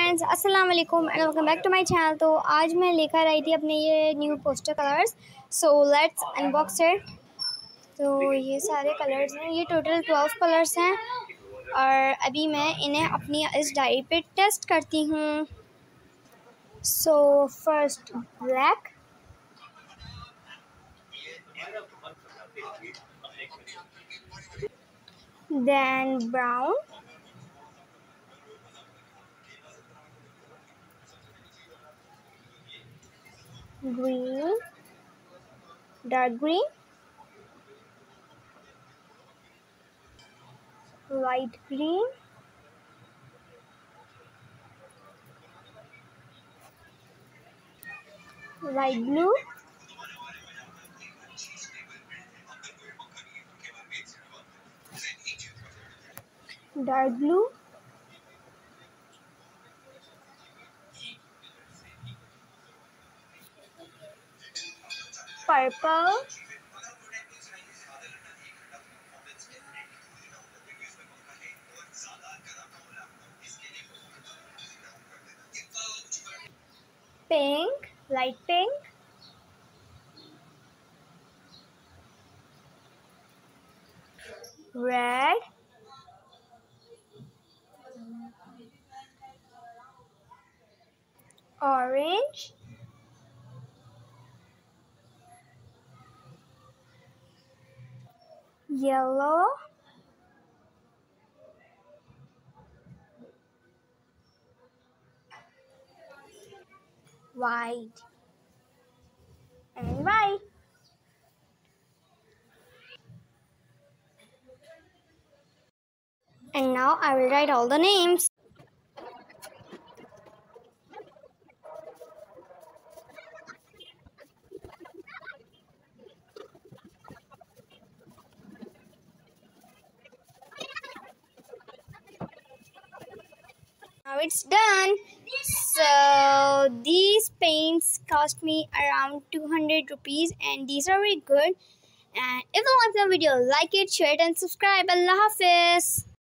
Friends, अस्सलाम वालेकुम and welcome back to my channel. तो आज मैं लेकर आई थी अपने ये new poster colours. So let's unbox it. तो ये सारे कलर्स हैं, ये टोटल 12 कलर्स हैं और अभी मैं इन्हें अपनी इस डायरी पे टेस्ट करती हूँ। So first black, then brown, green, dark green, light green, light blue, dark blue, purple, pink, light pink, red, orange, yellow, white, and white. And now I will write all the names. Now it's done. So these paints cost me around 200 rupees and these are very good. And if you like the video, like it, share it and subscribe. Allah Hafiz.